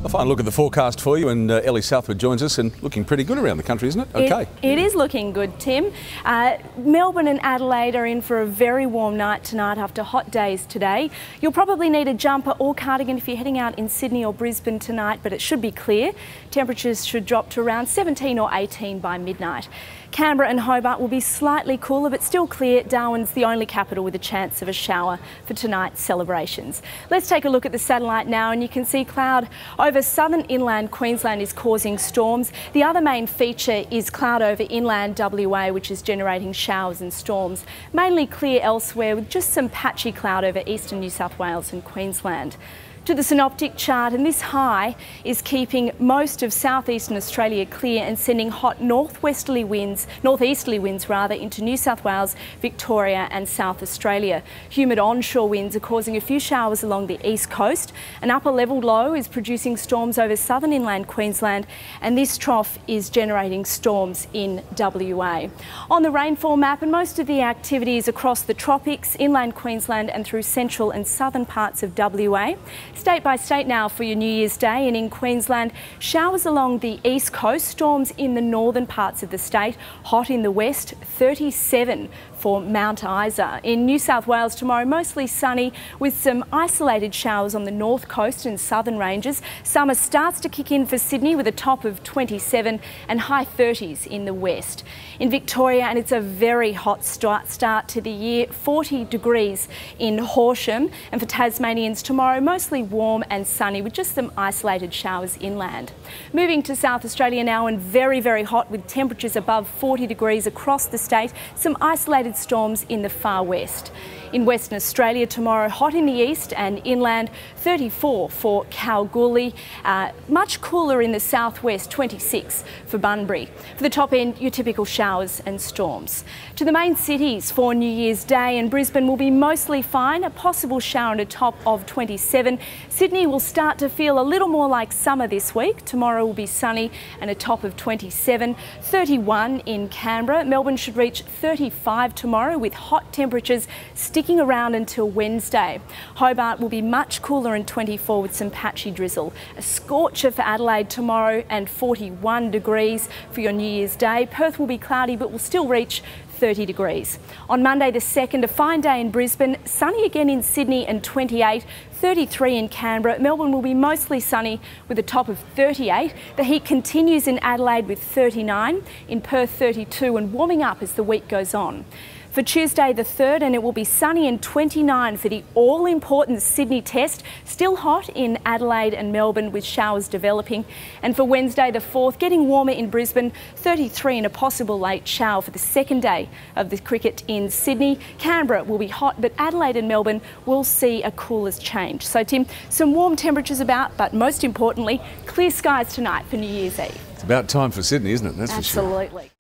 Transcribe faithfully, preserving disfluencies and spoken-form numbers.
A fine look at the forecast for you, and uh, Ellie Southwood joins us, and looking pretty good around the country, isn't it? Okay. It, it is looking good, Tim. Uh, Melbourne and Adelaide are in for a very warm night tonight after hot days today. You'll probably need a jumper or cardigan if you're heading out in Sydney or Brisbane tonight, but it should be clear. Temperatures should drop to around seventeen or eighteen by midnight. Canberra and Hobart will be slightly cooler, but still clear. Darwin's the only capital with a chance of a shower for tonight's celebrations. Let's take a look at the satellite now, and you can see cloud over southern inland Queensland is causing storms. The other main feature is cloud over inland W A, which is generating showers and storms. Mainly clear elsewhere, with just some patchy cloud over eastern New South Wales and Queensland. To the synoptic chart, and this high is keeping most of southeastern Australia clear and sending hot northwesterly winds, northeasterly winds rather, into New South Wales, Victoria and South Australia. Humid onshore winds are causing a few showers along the east coast. An upper level low is producing storms over southern inland Queensland, and this trough is generating storms in W A. On the rainfall map, and most of the activity is across the tropics, inland Queensland and through central and southern parts of W A. State by state now for your New Year's Day, and in Queensland, showers along the east coast, storms in the northern parts of the state, hot in the west, thirty-seven for Mount Isa. In New South Wales tomorrow, mostly sunny with some isolated showers on the north coast and southern ranges. Summer starts to kick in for Sydney with a top of twenty-seven and high thirties in the west. In Victoria, and it's a very hot start, start to the year, forty degrees in Horsham. And for Tasmanians tomorrow, mostly warm and sunny with just some isolated showers inland. Moving to South Australia now, and very, very hot with temperatures above forty degrees across the state. Some isolated storms in the far west. In Western Australia tomorrow, hot in the east and inland, thirty-four for Kalgoorlie. Uh, much cooler in the southwest, twenty-six for Bunbury. For the top end, your typical showers and storms. To the main cities for New Year's Day, and Brisbane will be mostly fine, a possible shower and a top of twenty-seven. Sydney will start to feel a little more like summer this week. Tomorrow will be sunny and a top of twenty-seven. thirty-one in Canberra. Melbourne should reach thirty-five tomorrow with hot temperatures sticking around until Wednesday. Hobart will be much cooler and twenty-four with some patchy drizzle. A scorcher for Adelaide tomorrow and forty-one degrees for your New Year's Day. Perth will be cloudy but will still reach thirty degrees. On Monday the second, a fine day in Brisbane, sunny again in Sydney and twenty-eight, thirty-three in Canberra. Melbourne will be mostly sunny with a top of thirty-eight. The heat continues in Adelaide with thirty-nine, in Perth thirty-two, and warming up as the week goes on. For Tuesday the third, and it will be sunny and twenty-nine for the all-important Sydney test. Still hot in Adelaide and Melbourne with showers developing. And for Wednesday the fourth, getting warmer in Brisbane, thirty-three, and a possible late shower for the second day of the cricket in Sydney. Canberra will be hot, but Adelaide and Melbourne will see a cooler's change. So Tim, some warm temperatures about, but most importantly, clear skies tonight for New Year's Eve. It's about time for Sydney, isn't it? That's for sure. Absolutely.